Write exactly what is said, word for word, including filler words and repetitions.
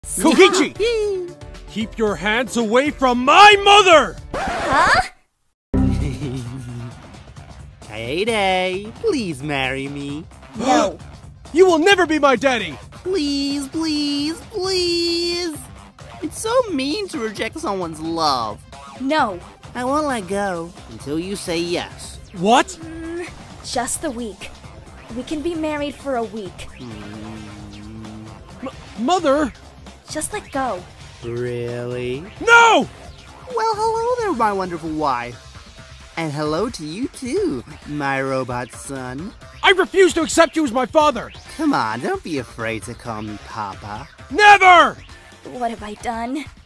Kokichi! Keep your hands away from my mother! Huh? Kaede, please marry me. No. You will never be my daddy! Please, please, please. It's so mean to reject someone's love. No. I won't let go until you say yes. What? Mm, just the week. We can be married for a week. M Mother? Just let go. Really? No! Well, hello there, my wonderful wife. And hello to you too, my robot son. I refuse to accept you as my father! Come on, don't be afraid to call me Papa. Never! What have I done?